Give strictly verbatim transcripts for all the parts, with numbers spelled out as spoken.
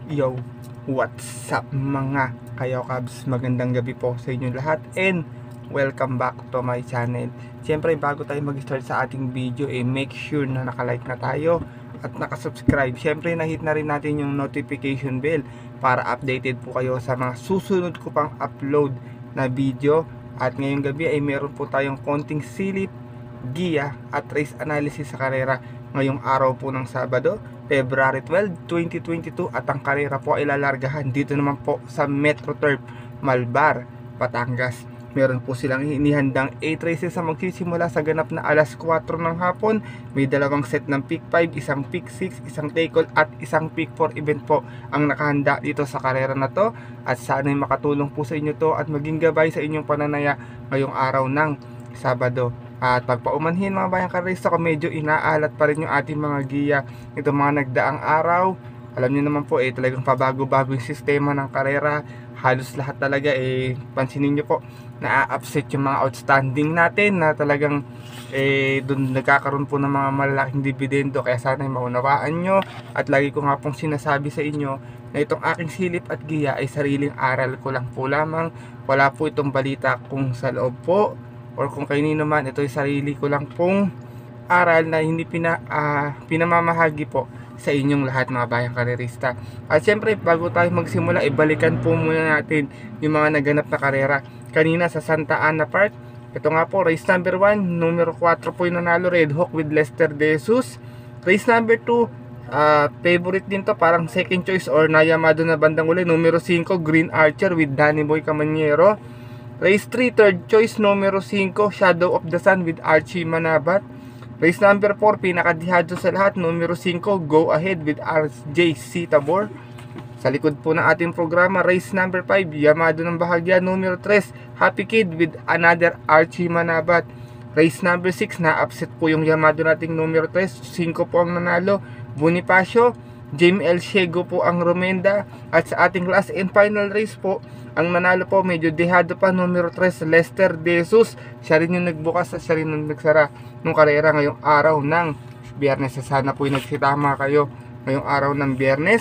Yo, what's up mga kayo kabs? Magandang gabi po sa inyo lahat and welcome back to my channel. Siyempre bago tayo mag-start sa ating video, eh, make sure na nakalike na tayo at nakasubscribe. Siyempre nahit na rin natin yung notification bell para updated po kayo sa mga susunod ko pang upload na video. At ngayong gabi ay meron po tayong konting silip, giya at race analysis sa karera ngayong araw po ng Sabado, February twelfth, twenty twenty-two, at ang karera po ay lalargahan dito naman po sa Metro Turf, Malbar, Batangas. Meron po silang inihandang eight races na magsisimula sa ganap na alas kwatro ng hapon. May dalawang set ng pick five, isang pick six, isang take all at isang pick four event po ang nakahanda dito sa karera na to. At sana'y makatulong po sa inyo to at maging gabay sa inyong pananaya ngayong araw ng Sabado. At pagpaumanhin mga bayang karista ko, medyo inaalat pa rin yung ating mga giya itong mga nagdaang araw. Alam niyo naman po eh, talagang pabago-bago yung sistema ng karera. Halos lahat talaga eh, pansinin niyo po, na-upset yung mga outstanding natin na talagang eh, dun nagkakaroon po ng mga malalaking dividendo. Kaya sana maunawaan nyo at lagi ko nga pong sinasabi sa inyo na itong aking silip at giya ay sariling aral ko lang po lamang. Wala po itong balita kung sa loob po or kung kanino man, ito ay sarili ko lang pong aral na hindi pina, uh, pinamamahagi po sa inyong lahat mga bayang karerista. At syempre bago tayo magsimula, ibalikan po muna natin yung mga naganap na karera kanina sa Santa Ana Park. Ito nga po, race number one, numero four po yung nanalo, Red Hawk with Lester De Jesus. Race number two, uh, favorite din to, parang second choice or nayamado na bandang uli, numero five, Green Archer with Danny Boy Camaniero. Race three, third choice, numero five, Shadow of the Sun with Archie Manabat. Race number four, pinakadihado sa lahat, numero five, Go Ahead with R J C Tabor. Sa likod po ng ating programa, race number five, Yamado ng Bahagya, numero three, Happy Kid with another Archie Manabat. Race number six, na-upset po yung Yamado nating numero three, five po ang nanalo, Bonifacio. James L. Shego po ang Romenda. At sa ating last and final race po, ang nanalo po medyo dehado pa, numero three, Lester De Jesus. Siya rin yung nagbukas at siya rin yung nagsara ng karera ngayong araw ng Biyernes. Sana po yung nagsitama kayo ngayong araw ng Biyernes.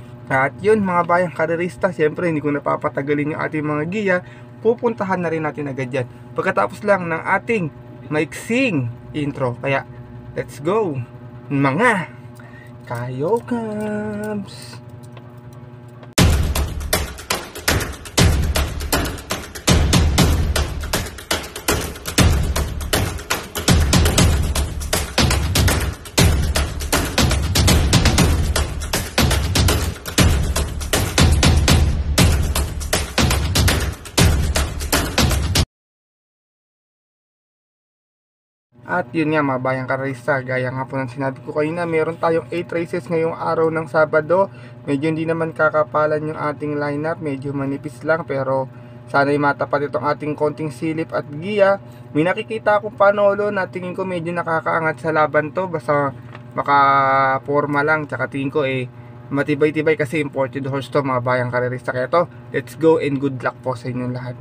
At yun mga bayang karerista, siyempre hindi ko napapatagalin yung ating mga giya. Pupuntahan na rin natin agad yan pagkatapos lang ng ating maiksing intro. Kaya let's go mga kayo kabs! At yun nga mga bayang karista, gaya nga po ng sinabi ko kanina, meron tayong eight races ngayong araw ng Sabado. Medyo hindi naman kakapalan yung ating lineup, medyo manipis lang, pero sana'y matapat itong ating konting silip at giya. May nakikita akong panolo na tingin ko medyo nakakaangat sa laban to, basta makaporma lang, tsaka tingin ko eh matibay-tibay kasi imported horse to mga bayang karista. Kaya to, let's go and good luck po sa inyong lahat.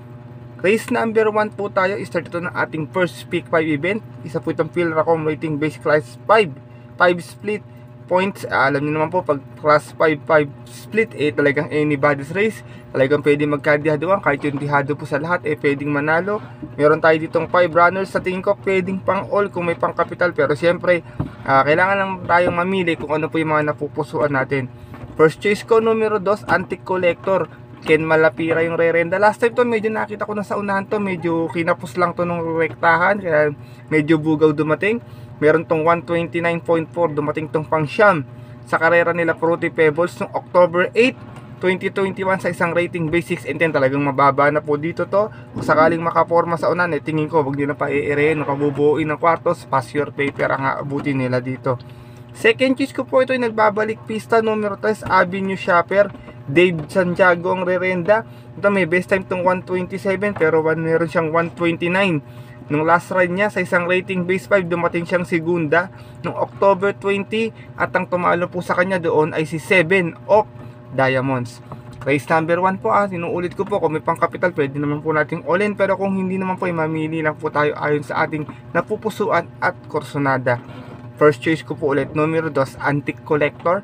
Race number one po tayo, start ito ng ating first pick five event. Isa po itong Philracom rating base class five, five split points. uh, Alam niyo naman po, pag class five, five split eh talagang anybody's race. Talagang pwede magkadihaduan, kahit yung dihado po sa lahat eh pwedeng manalo. Meron tayo ditong five runners, sa tingin ko pwedeng pang all kung may pang capital. Pero siyempre uh, kailangan lang tayong mamili kung ano po yung mga napupusuan natin. First choice ko, numero two, Antique Collector, Ken Malapira yung rerenda. Last time to medyo nakita ko na sa unahan to, medyo kinapos lang to nung rektahan, kaya medyo bugaw dumating. Meron tong one twenty-nine point four, dumating tong pang siyam sa karera nila Fruity Pebbles noong October eighth, twenty twenty-one sa isang rating base six and ten. Talagang mababa na po dito to. Kung sakaling makaporma sa unahan, eh, tingin ko wag nyo na pa i-ere, nakabubuuin ng kwartos, pass your paper ang aabutin nila dito. Second choice ko po ito ay nagbabalik pista, numero three, Avenue Shopper, Dave Santiago ang rerenda. Ito may best time tong one twenty-seven, pero one, meron siyang one twenty-nine nung last ride niya sa isang rating base five. Dumating siyang segunda nung October twenty, at ang tumalo po sa kanya doon ay si seven of Diamonds. Race number one po, ah, sinuulit ko po, kung may pang capital pwede naman po nating all-in, pero kung hindi naman po ay mamili lang po tayo ayon sa ating napupusuan at kursonada. First choice ko po ulit, numero two, Antique Collector,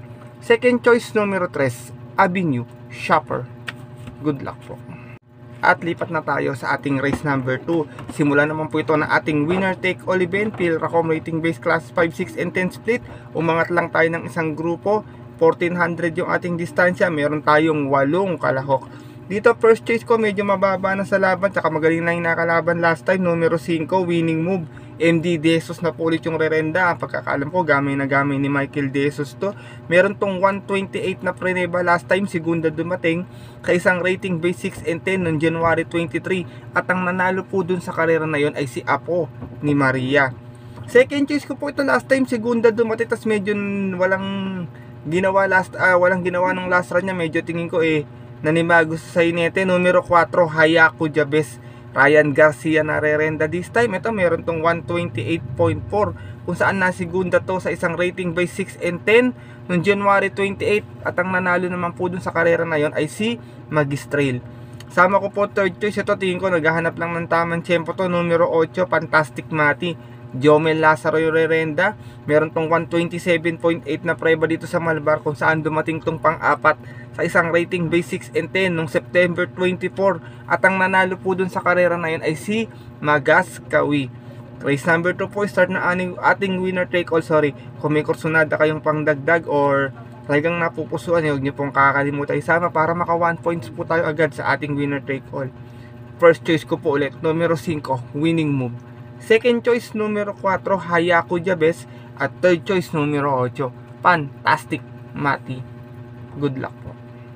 Second choice, numero three, Avenue Shopper. Good luck po. At lipat na tayo sa ating race number two. Simula naman po ito na ating winner take all event, Philracom rating base class five, six, and ten split. Umangat lang tayo ng isang grupo, fourteen hundred yung ating distansya, meron tayong walong kalahok. Dito first choice ko medyo mababa na sa laban, tsaka magaling na yung nakalaban last time, numero five, winning move, M D De Jesus na po ulit yung rerenda. Ang pagkakalam ko gamay na gamay ni Michael De Jesus to. Meron tong one twenty-eight na preneba last time, segunda dumating, kaisang rating base six and ten noong January twenty-three, at ang nanalo po dun sa karera na yon ay si Apo ni Maria. Second choice ko po ito last time, segunda dumating, tas medyo walang ginawa last uh, walang ginawa nung last run niya, medyo tingin ko eh nanimago sa sainete. Numero four, Hayako Jabez, Ryan Garcia na rerenda this time. Ito meron tong one twenty-eight point four, kung saan nasigunda to sa isang rating by six and ten noong January twenty-eight, at ang nanalo naman po dun sa karera na yon ay si Magistrale. Sama ko po third choice, ito tingin ko naghahanap lang ng tamang tiyempo to, numero eight, Fantastic Mati, Jomel Lazaro yung rerenda. Meron tong one twenty-seven point eight na preba dito sa Malbar, kung saan dumating tong pang-apat sa isang rating base six and ten noong September twenty-four, at ang nanalo po dun sa karera na yun ay si Magas Kawi. Race number two po, start na aning, ating winner take all. Sorry, kung may kursunada kayong pangdagdag or talagang napupusuan, huwag nyo pong kakalimutan isama para maka one points po tayo agad sa ating winner take all. First choice ko po ulit, numero five, winning move. Second choice, numero four, Hayako Jabez. At third choice, numero eight, Fantastic Mati. Good luck po.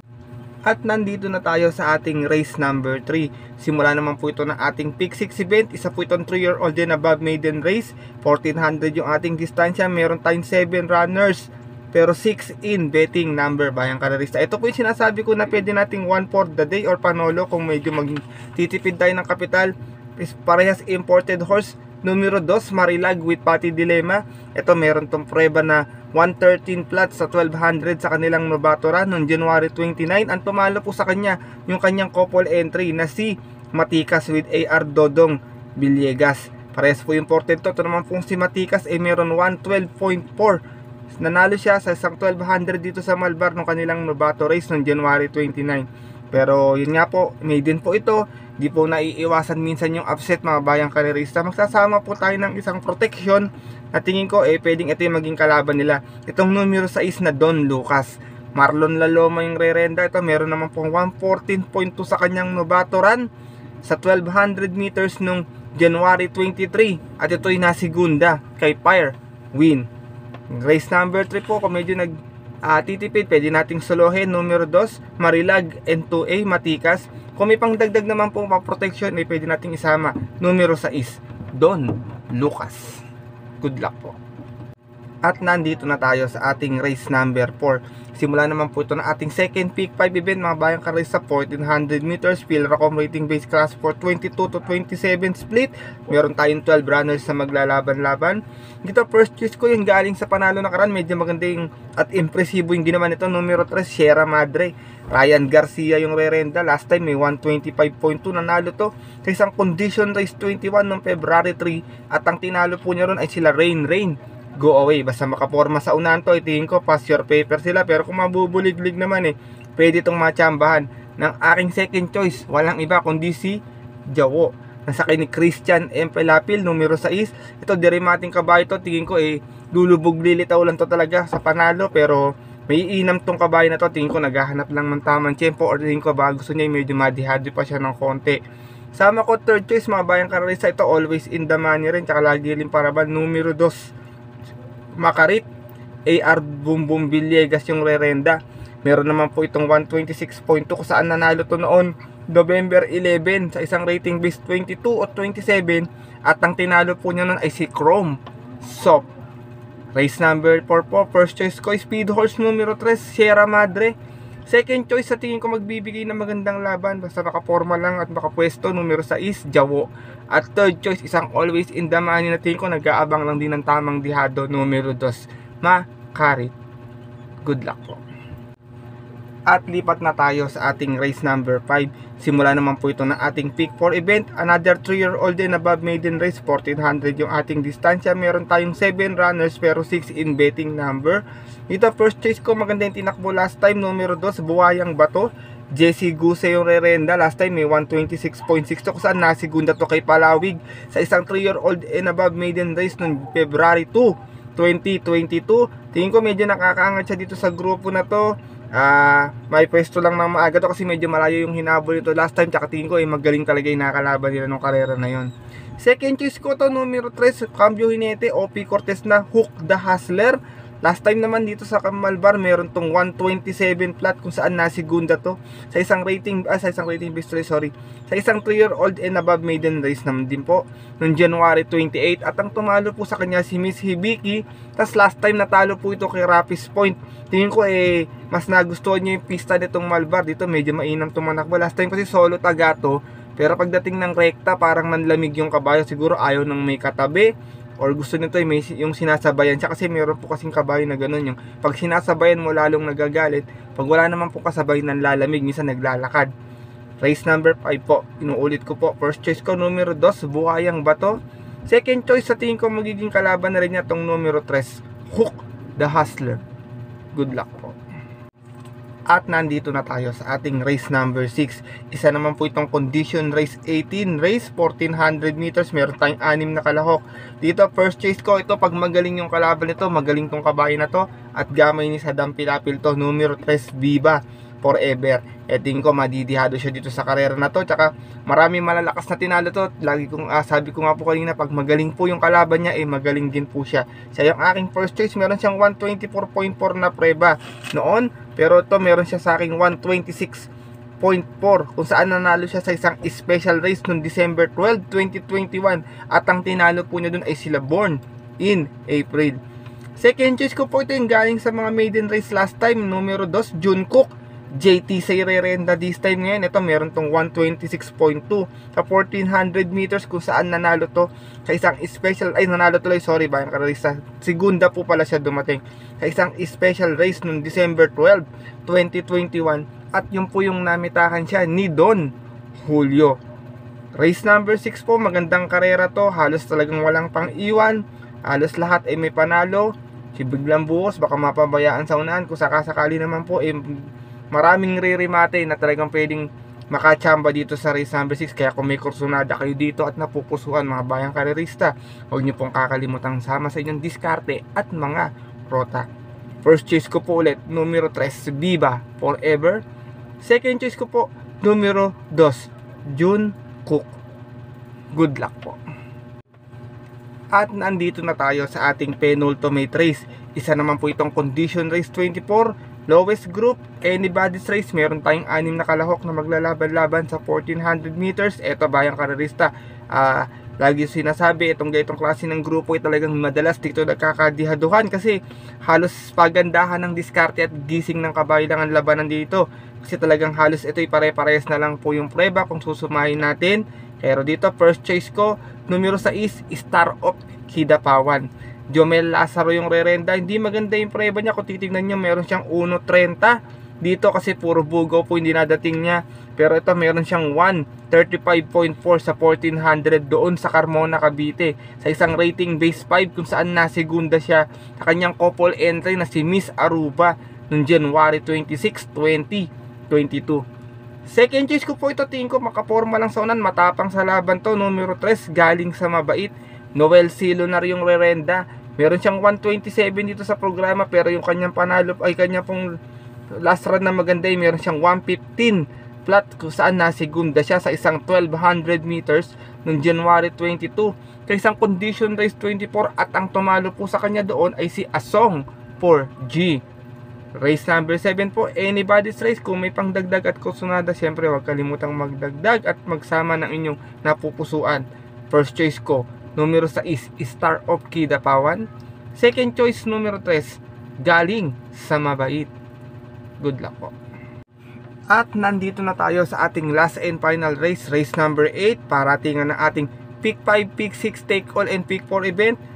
At nandito na tayo sa ating race number three. Simula naman po ito ng ating pick six event. Isa po itong three year old and above maiden race. fourteen hundred yung ating distansya. Meron tayong seven runners, pero six in betting number bayang karerista. Ito po yung sinasabi ko na pwede nating one for the day or panolo kung medyo magtitipid tayo ng kapital. Parehas imported horse. Numero two, Marilag with Pati Dilema. Ito meron tong preba na one thirteen plat sa twelve hundred sa kanilang novato run noong January twenty-nine. Ang tumalo po sa kanya yung kanyang couple entry na si Matikas with A R Dodong Villegas. Parehas po imported to. Ito naman pong si Matikas ay eh, meron one twelve point four. Nanalo siya sa isang twelve hundred dito sa Malbar ng kanilang novato race noong January twenty-nine. Pero yun nga po, maiden po ito. Di po naiiwasan minsan yung upset mga bayang karerista. Magsasama po tayo ng isang protection na tingin ko eh pwedeng ito yung maging kalaban nila. Itong numero six na Don Lucas, Marlon Laloma yung rerenda. Ito meron naman pong one fourteen point two sa kanyang novato run sa twelve hundred meters nung January twenty-three, at ito yung nasigunda kay Fire Win. Race number three po, kung medyo nag uh, titipid, pwede nating solohin. Numero two, Marilag, and two A, Matikas. Kung may pangdagdag naman pong protection, eh, pwede nating isama. Numero six, Don Lucas. Good luck po. At nandito na tayo sa ating race number four. Simula naman po ito na ating second pick five event mga bayang karista, fourteen hundred meters, Philracom rating base class for twenty-two to twenty-seven split. Meron tayong twelve runners na maglalaban-laban. Dito first choice ko yung galing sa panalo na karan, medyo maganda yung at impresibo yung ginawa nito. Numero three, Sierra Madre, Ryan Garcia yung rerenda. Last time may one twenty-five point two, nanalo to sa isang condition race twenty-one noong February three, at ang tinalo po niya ron ay sila Rain Rain Go Away. Basta makaporma sa unahan to, itingin ko pass your paper sila. Pero kung mabubulig-lig naman eh, pwede itong matsambahan ng aking second choice. Walang iba kundi si Jawo. Nasakay ni Christian M. Pelapil, numero six. Ito derimating kabayo to, tingin ko eh lulubog lilitaw lang to talaga sa panalo. Pero may iinam tong kabayo na to, tingin ko naghahanap lang ng tamang tiyempo, or tingin ko ba gusto niya medyo madihado pa siya ng konti. Sama ko third choice mga bayang kararisa, ito always in the money rin, tsaka lagi rin paraban. Numero two, Makarit, A R Boom Boom Villegas yung rerenda. Meron naman po itong one twenty-six point two, kung saan nanalo to noon November eleven sa isang rating base twenty-two o twenty-seven, at ang tinalo po niya noon ay si Chrome Soap. Race number four po, first choice ko Speed Horse numero three, Sierra Madre. Second choice sa tingin ko magbibigay ng magandang laban, basta makaporma lang at makapwesto, numero six, Jawo. At third choice, isang always in the money na tingin ko nag-aabang lang din ng tamang dihado, numero two, Makarit. Good luck po. At lipat na tayo sa ating race number five. Simula naman po ito ng ating pick four event. Another three year old and above maiden race. fourteen hundred yung ating distansya. Meron tayong seven runners pero six in betting number. Dito first chase ko, maganda yung tinakbo last time. Numero two, Buhayang Bato. Jesse Guse yung rerenda. Last time may one twenty-six point six to. Kung saan nasigunda to kay Palawig sa isang three year old and above maiden race noong February two, twenty twenty-two. Tingin ko medyo nakakaangat siya dito sa grupo na to. Ah, uh, may pwesto lang ng maaga to kasi medyo malayo yung hinabol nito last time. Tsaka tingin ko eh, magaling talaga yung nakalaban nila nung karera na yon. Second choice ko to, numero three, Cambio Jinete, O P Cortez na Hook the Hustler. Last time naman dito sa Malbar, meron tong one twenty-seven flat kung saan nasigunda to sa isang rating, ah, sa isang rating base race, sorry, sa isang three year old and above maiden race naman din po noong January twenty-eight. At ang tumalo po sa kanya si Miss Hibiki. Tas last time natalo po ito kay Rapis Point. Tingin ko eh mas nagustuhan niya yung pista nitong Malbar. Dito medyo mainam tumanakbo. Last time kasi solo tagato, pero pagdating ng rekta parang nanlamig yung kabayo. Siguro ayaw nang may katabi, or gusto nito may yung sinasabayan siya, kasi meron po kasing kabayo na ganun, yung pag sinasabayan mo lalong nagagalit, pag wala naman po kasabay nanlalamig, minsan naglalakad. Race number five po, inuulit ko po, first choice ko numero two, Buhayang Bato. Second choice sa tingin ko magiging kalaban na rin niya tong numero three, Hook the Hustler. Good luck po. At nandito na tayo sa ating race number six. Isa naman po itong condition race eighteen race, fourteen hundred meters. Meron tayong anim na kalahok. Dito first chase ko, ito pag magaling yung kalaban nito, magaling tong kabayo na to, at gamay ni Sadam Pilapil to, numero three, Viva Forever. E tingin ko madidihado siya dito sa karera na to. Tsaka maraming malalakas na tinalo to. Lagi kong uh, sabi ko nga po kanina, pag magaling po yung kalaban niya, eh magaling din po siya. Siya yung aking first choice. Meron siyang one twenty-four point four na preba noon, pero ito meron siya sa aking one twenty-six point four, kung saan nanalo siya sa isang special race noong December twelfth, twenty twenty-one. At ang tinalo po niya dun ay sila Born in April. Second choice ko po ito yung galing sa mga maiden race last time, numero two, Junkook J T Say rerenda this time. Ngayon ito meron tong one twenty-six point two sa fourteen hundred meters, kung saan nanalo to sa isang special, ay nanalo tuloy, sorry, bayan karalista, segunda po pala siya dumating sa isang special race noong December twelfth, twenty twenty-one. At yun po yung namitakan siya ni Don Julio. Race number six po, magandang karera to, halos talagang walang pang iwan, halos lahat ay may panalo. Si Biglang Buhos baka mapabayaan sa unahan, kung sakasakali naman po eh, maraming re-remate na talagang pwedeng makachamba dito sa race number six. Kaya kung may kursunada kayo dito at napupusuan mga bayang karerista, huwag nyo pong kakalimutang sama sa inyong diskarte at mga rota. First choice ko po ulit, numero three, Viva Forever. Second choice ko po, numero two, Junkook. Good luck po. At nandito na tayo sa ating penultimate race. Isa naman po itong condition race twenty-four, lowest group, anybody's race. Meron tayong anim na kalahok na maglalaban-laban sa fourteen hundred meters. Eto bayang karerista, uh, lagi sinasabi, itong ganitong klase ng grupo ay talagang madalas dito nagkakadihaduhan, kasi halos pagandahan ng diskarte at gising ng kabayo lang ang labanan dito. Kasi talagang halos ito ay pare-parehas na lang po yung preba kung susumahin natin. Pero dito first choice ko, numero six, Star of Kidapawan. Jomel Lazaro yung rerenda. Hindi maganda yung preba niya. Kung titignan nyo, meron siyang one thirty dito kasi puro bugaw po hindi nadating niya. Pero ito meron siyang one thirty-five point four sa fourteen hundred doon sa Carmona, Cavite, sa isang rating base five, kung saan nasigunda siya sa kanyang couple entry na si Miss Aruba noong January twenty-sixth, twenty twenty-two. Second choice ko po ito, tingin ko makaporma lang sa unan, matapang sa laban to, numero three, galing sa mabait, Noel Silonar yung rerenda. Meron siyang one twenty-seven dito sa programa, pero yung kanyang panalo ay kanya pong last run na maganda ay meron siyang one fifteen flat, kung saan nasigunda siya sa isang twelve hundred meters noong January twenty-two, kay isang condition race twenty-four. At ang tumalo po sa kanya doon ay si Asong four G. Race number seven po, anybody's race. Kung may pangdagdag at kursunada, syempre huwag kalimutang magdagdag at magsama ng inyong napupusuan. First choice ko, numero six, Star of Kidapawan. Second choice, numero three, galing sa mabait. Good luck po. At nandito na tayo sa ating last and final race, race number eight. Paratingan na ating pick five, pick six, take all, and pick four event.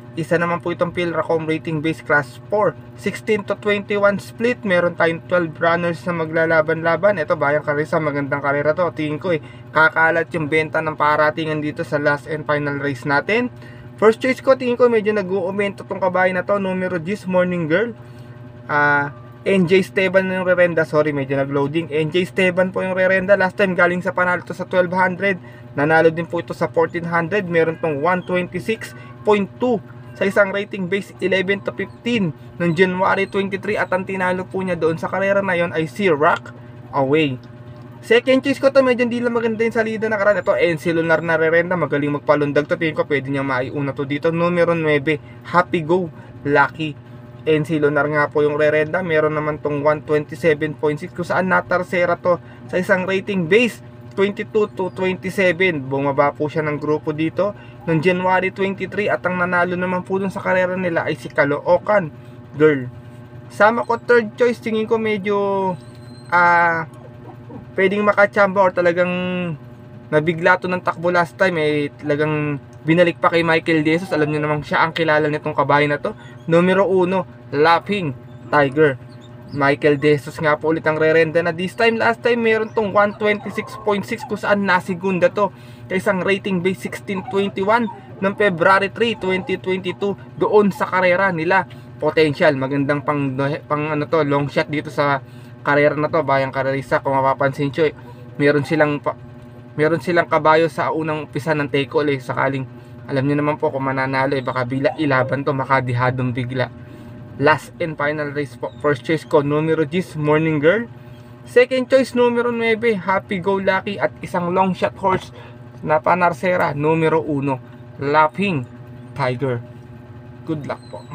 Isa naman po itong Philracom rating base class four. sixteen to twenty-one split. Meron tayong twelve runners na maglalaban-laban. Ito Bayang Karerista, magandang karera to. Tingin ko eh, kakalat yung benta ng paratingan dito sa last and final race natin. First choice ko, tingin ko medyo nag-uumento tong kabayo na to. Numero G's Morning Girl. Ah... Uh, N J Esteban yung rerenda, sorry medyo nag-loading. N J Esteban po yung rerenda. Last time galing sa panalo to sa twelve hundred. Nanalo din po ito sa fourteen hundred. Meron tong one twenty-six point two sa isang rating base eleven to fifteen noong January twenty-three. At ang tinalo po niya doon sa karera na yon ay si Rock Away. Second choice ko to, medyo hindi lang maganda yung salida na karan. Ito N C Lunar na rerenda, magaling magpalundag to. Tingin ko pwede niyang maiuna to dito. Numero nine, Happy Go Lucky. N C Lunar nga po yung rerenda. Meron naman tong one twenty-seven point six kung saan natarsera to sa isang rating base twenty-two to twenty-seven. Bumaba po siya ng grupo dito noong January twenty-three. At ang nanalo naman po dun sa karera nila ay si Caloocan Girl. Sama ko third choice, tingin ko medyo ah uh, pwedeng makachamba or talagang nabigla to ng takbo last time eh, talagang binalik pa kay Michael De Jesus. Alam niyo namang siya ang kilala nitong kabayo na to. Numero one, Laughing Tiger. Michael De Jesus nga po ulit ang rerenda na this time. Last time meron tong one twenty-six point six kung saan nasigunda to kay isang rating base sixteen twenty-one ng February three, twenty twenty-two doon sa karera nila. Potential, magandang pang, pang ano to, long shot dito sa karera na to, Bayang Karerista. Kung mapapansin nyo eh, meron silang pa, meron silang kabayo sa unang umpisa ng take all eh, sakaling alam niyo naman po kung mananalo eh, baka bila ilaban to, makadihadong bigla. Last and final race po. First choice ko, numero G's Morning Girl. Second choice, numero nine, Happy Go Lucky. At isang long shot horse na panarsera, numero one, Laughing Tiger. Good luck po.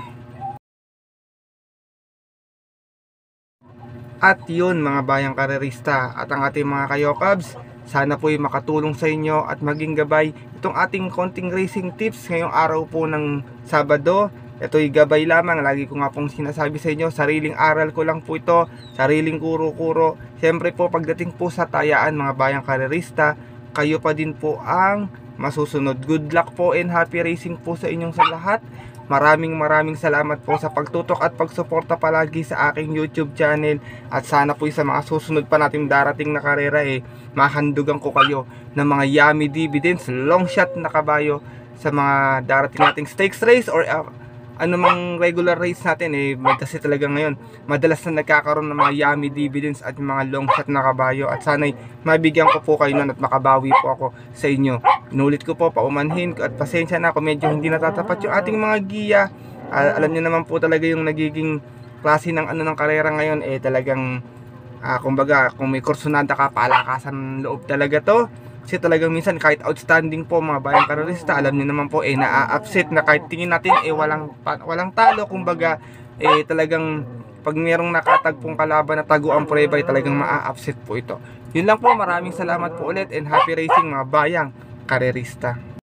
At yun mga Bayang Karerista at ang ating mga kayokabs, sana po ay makatulong sa inyo at maging gabay itong ating konting racing tips ngayong araw po ng Sabado. Ito'y gabay lamang, lagi ko nga pong sinasabi sa inyo, sariling aral ko lang po ito, sariling kuro-kuro. Siyempre po pagdating po sa tayaan mga Bayang Karerista, kayo pa din po ang masusunod. Good luck po and happy racing po sa inyong sa lahat. Maraming maraming salamat po sa pagtutok at pagsuporta palagi sa aking YouTube channel. At sana po sa mga susunod pa nating darating na karera eh, mahandugan ko kayo ng mga yummy dividends, long shot na kabayo sa mga darating nating stakes race or uh, anumang regular race natin eh, kasi talaga ngayon madalas na nagkakaroon ng mga yummy dividends at mga long shot na kabayo. At sana'y mabigyan ko po kayo nun at makabawi po ako sa inyo. Inulit ko po, paumanhin ko at pasensya na kung medyo hindi natatapat yung ating mga giya. Uh, alam niyo naman po talaga yung nagiging klase ng ano ng karera ngayon eh, talagang uh, kumbaga kung may kursunada ka, palakasan loob talaga to. Kasi talagang minsan kahit outstanding po mga Bayang Karerista, alam niyo naman po eh naa-upset na kahit tingin natin eh walang walang talo, kumbaga eh talagang pag merong nakatagpong kalaban na tago ang prueba eh talagang maa-upset po ito. Yun lang po, maraming salamat po ulit and happy racing mga Bayang Karerista.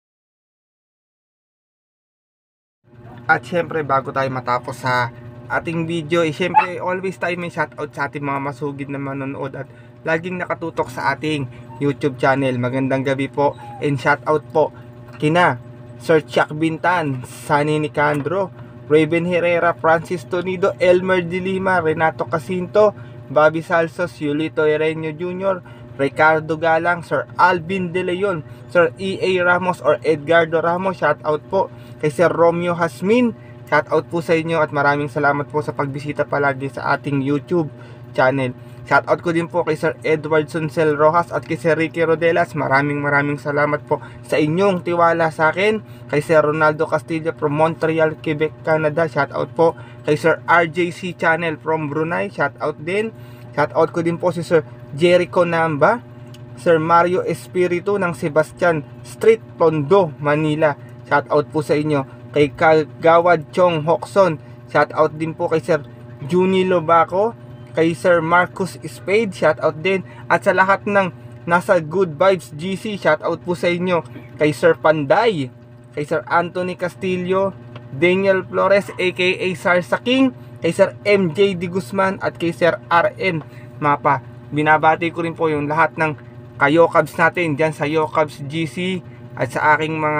At syempre bago tayo matapos sa ating video eh, syempre always tayo may shoutout sa ating mga masugid na manonood at laging nakatutok sa ating YouTube channel. Magandang gabi po and shoutout po kina Sir Chuck Bintan, Sunny Nicandro, Raven Herrera, Francis Tonido, Elmer De Lima, Renato Casinto, Bobby Salsos, Yulito Ereño Junior, Ricardo Galang, Sir Alvin De Leon, Sir E A Ramos or Edgardo Ramos, shoutout po kay Sir Romeo Hasmin, shoutout po sa inyo at maraming salamat po sa pagbisita palagi sa ating YouTube channel. Shoutout ko din po kay Sir Edward Soncel Rojas at kay Sir Ricky Rodelas. Maraming maraming salamat po sa inyong tiwala sa akin. Kay Sir Ronaldo Castillo from Montreal, Quebec, Canada. Shoutout po kay Sir R J C Channel from Brunei. Shoutout din. Shoutout ko din po si Sir Jericho Namba, Sir Mario Espiritu ng Sebastian Street, Tondo, Manila. Shoutout po sa inyo. Kay Kagawad Chong Hokson. Shoutout din po kay Sir Juni Lobaco, kay Sir Marcus Spade, shoutout din. At sa lahat ng nasa Good Vibes G C, shoutout po sa inyo. Kay Sir Panday, kay Sir Anthony Castillo, Daniel Flores aka Sarsa King, kay Sir M J D Guzman at kay Sir R N Mapa. Binabati ko rin po yung lahat ng kayokabs natin dyan sa Yokabs G C at sa aking mga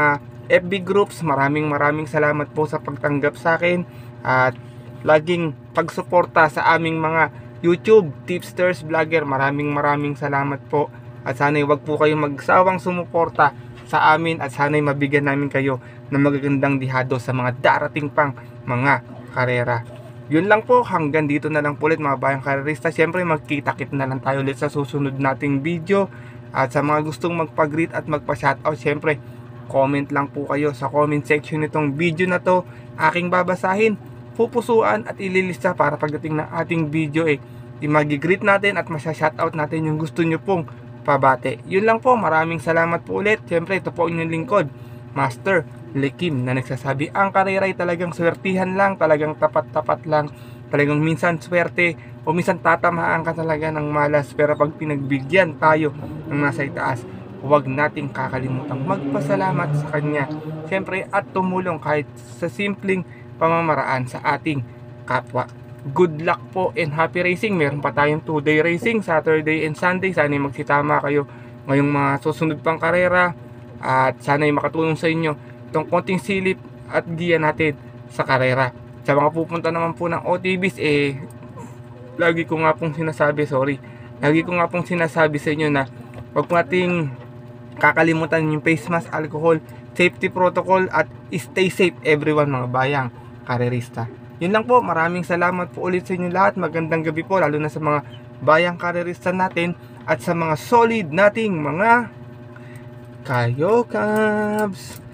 F B groups, maraming maraming salamat po sa pagtanggap sa akin at laging pagsuporta sa aming mga YouTube tipsters vlogger. Maraming maraming salamat po at sana'y wag po kayong magsawang sumuporta sa amin at sana'y mabigyan namin kayo ng magagandang dihado sa mga darating pang mga karera. Yun lang po, hanggang dito na lang po ulit mga bayang karerista. Siyempre magkita-kit na lang tayo ulit sa susunod nating video. At sa mga gustong magpag-greet at magpa-shoutout, siyempre comment lang po kayo sa comment section nitong video na to. Aking babasahin, pupusuan at ililista para pagdating ng ating video eh, imag-greet natin at masya-shoutout natin yung gusto nyo pong pabate. Yun lang po, maraming salamat po ulit. Siyempre ito po inyong lingkod, Master Lekim, na nagsasabi ang karera ay talagang swertihan lang, talagang tapat-tapat lang, talagang minsan swerte o minsan tatamaan ka talaga ng malas, pero pag pinagbigyan tayo ng nasa itaas, huwag nating kakalimutang magpasalamat sa kanya, siyempre, at tumulong kahit sa simpleng pamamaraan sa ating kapwa. Good luck po and happy racing. Meron pa tayong two day racing, Saturday and Sunday. Sana'y magsitama kayo ngayong mga susunod pang karera at sana'y makatulong sa inyo itong konting silip at giya natin sa karera. Sa mga pupunta naman po ng O T Bs, eh lagi ko nga pong sinasabi, sorry lagi ko nga pong sinasabi sa inyo na huwag po nating kakalimutan yung face mask, alcohol, safety protocol at stay safe everyone mga bayang karerista. Yun lang po, maraming salamat po ulit sa inyo lahat. Magandang gabi po, lalo na sa mga bayang karerista natin at sa mga solid nating mga Kayo Cubs.